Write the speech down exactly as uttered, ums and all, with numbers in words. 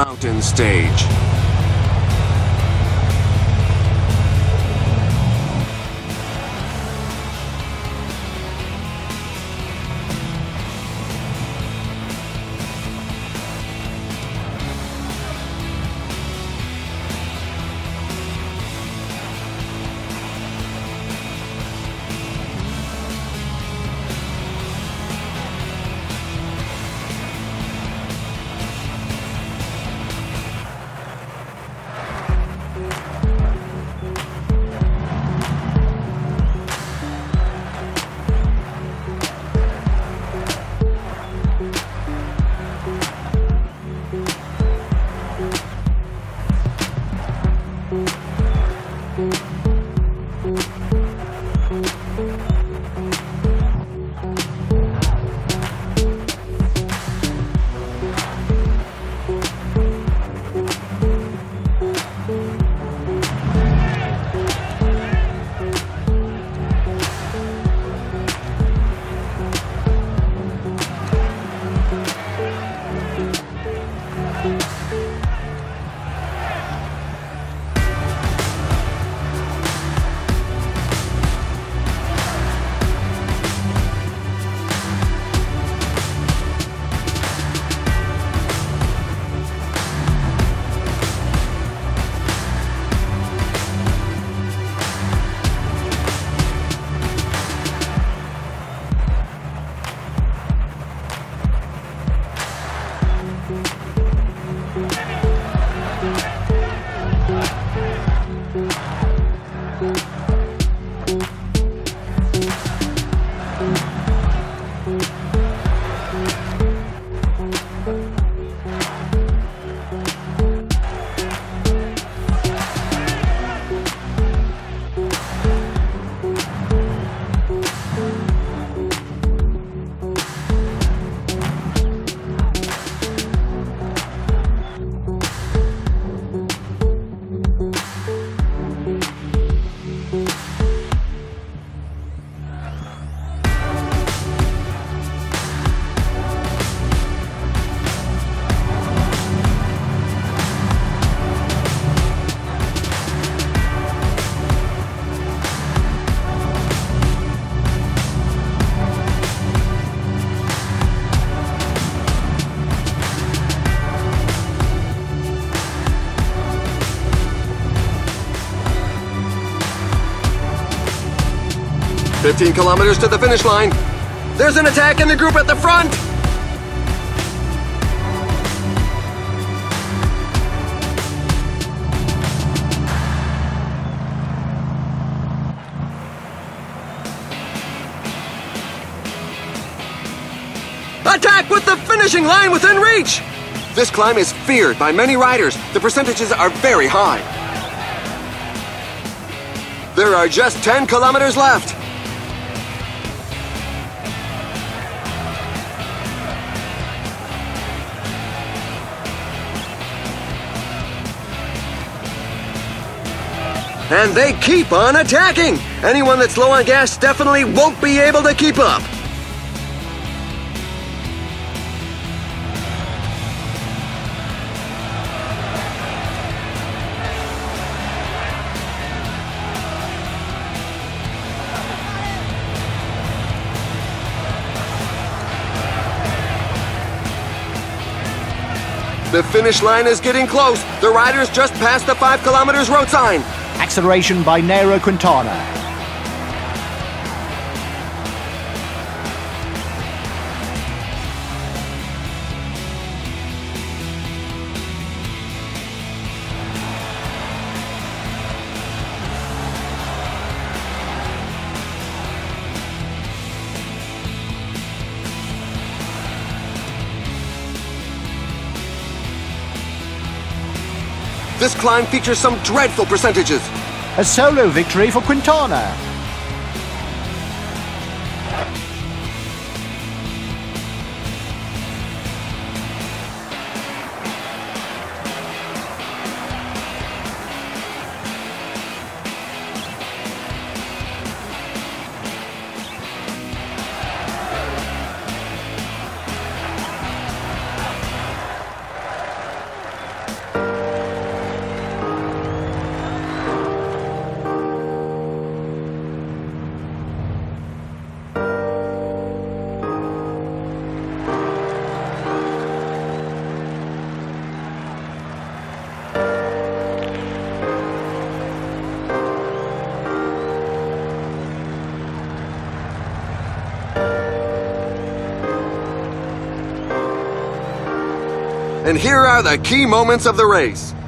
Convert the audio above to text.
Mountain stage. fifteen kilometers to the finish line. There's an attack in the group at the front! Attack with the finishing line within reach! This climb is feared by many riders. The percentages are very high. There are just ten kilometers left. And they keep on attacking! Anyone that's low on gas definitely won't be able to keep up. The finish line is getting close. The riders just passed the five kilometers road sign. Acceleration by Nairo Quintana. This climb features some dreadful percentages. A solo victory for Quintana. And here are the key moments of the race.